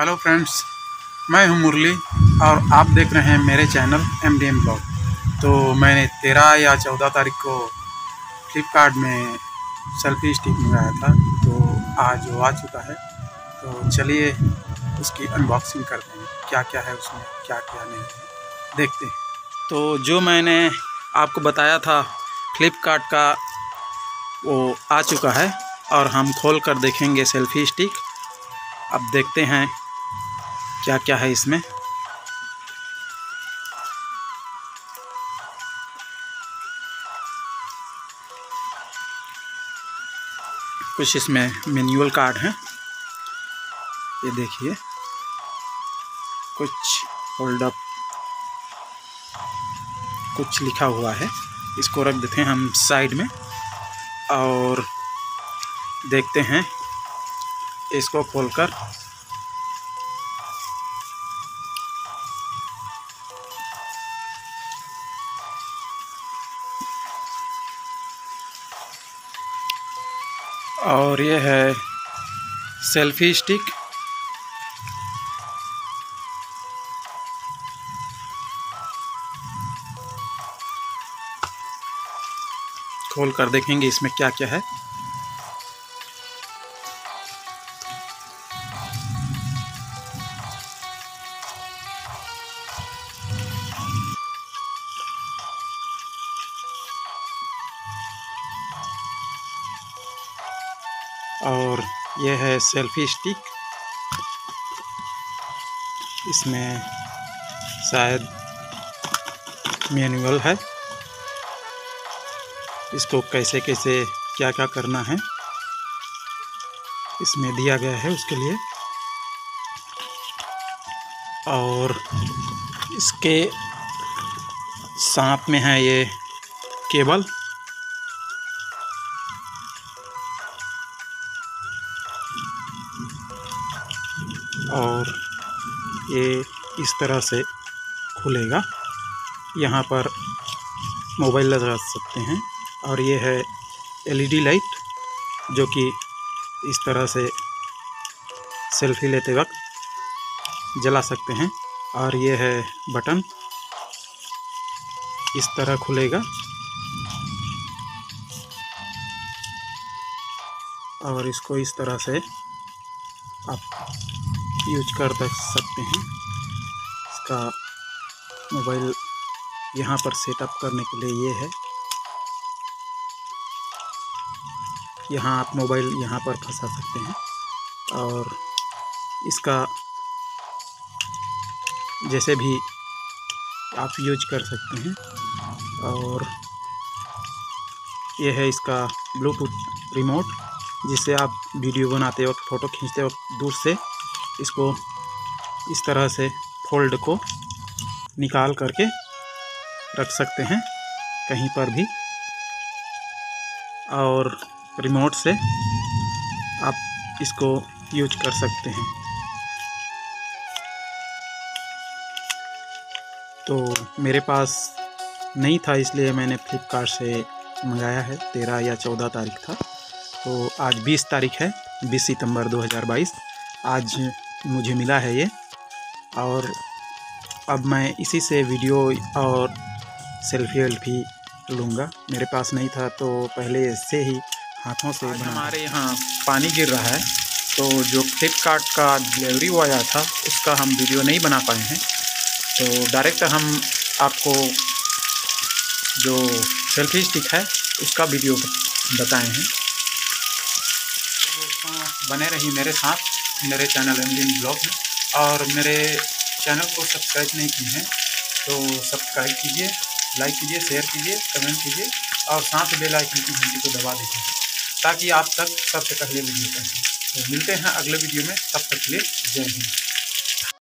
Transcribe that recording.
Hello friends, मैं हूं मुरली और आप देख रहे हैं मेरे चैनल MDM ब्लॉग। तो मैंने 13 या 14 तारीख को फ्लिपकार्ट में सेल्फी स्टिक मंगाया था, तो आज वो आ चुका है। तो चलिए उसकी अनबॉक्सिंग करते हैं, क्या क्या है उसमें, क्या क्या नहीं है, देखते हैं। तो जो मैंने आपको बताया था फ्लिपकार्ट का, वो आ चुका है और हम खोल कर देखेंगे सेल्फी स्टिक। अब देखते हैं क्या क्या है इसमें। कुछ इसमें मैनुअल कार्ड हैं, ये देखिए, कुछ होल्ड अप, कुछ लिखा हुआ है। इसको रख देते हैं हम साइड में और देखते हैं इसको खोलकर। और ये है सेल्फी स्टिक। खोल कर देखेंगे इसमें क्या क्या है। और ये है सेल्फी स्टिक, इसमें शायद मैनुअल है, इसको कैसे कैसे क्या क्या करना है इसमें दिया गया है उसके लिए। और इसके साथ में है ये केबल, और ये इस तरह से खुलेगा। यहाँ पर मोबाइल लगा सकते हैं। और ये है LED लाइट, जो कि इस तरह से सेल्फी लेते वक्त जला सकते हैं। और ये है बटन, इस तरह खुलेगा और इसको इस तरह से आप यूज कर सकते हैं। इसका मोबाइल यहाँ पर सेटअप करने के लिए ये है, यहाँ आप मोबाइल यहाँ पर फंसा सकते हैं और इसका जैसे भी आप यूज कर सकते हैं। और ये है इसका ब्लूटूथ रिमोट, जिससे आप वीडियो बनाते वक्त, फ़ोटो खींचते वक्त दूर से इसको इस तरह से फोल्ड को निकाल करके रख सकते हैं कहीं पर भी, और रिमोट से आप इसको यूज कर सकते हैं। तो मेरे पास नहीं था, इसलिए मैंने फ्लिपकार्ट से मंगाया है। 13 या 14 तारीख था, तो आज 20 तारीख है, 20 सितंबर 2022। आज मुझे मिला है ये, और अब मैं इसी से वीडियो और सेल्फी लूँगा। मेरे पास नहीं था तो पहले इससे ही हाथों से बना। हमारे यहाँ पानी गिर रहा है, तो जो फ्लिपकार्ट का डिलीवरी बॉय आया था उसका हम वीडियो नहीं बना पाए हैं, तो डायरेक्ट हम आपको जो सेल्फी स्टिक है उसका वीडियो बताए हैं। दोस्तों, बने रही मेरे साथ मेरे चैनल MDM ब्लॉग में, और मेरे चैनल को सब्सक्राइब नहीं किए हैं तो सब्सक्राइब कीजिए, लाइक कीजिए, शेयर कीजिए, कमेंट कीजिए, और साथ बेल आइकन की घंटी को दबा दीजिए, ताकि आप तक सबसे पहले वीडियो पहुंचे। तो मिलते हैं अगले वीडियो में, तब तक के लिए जय हिंद।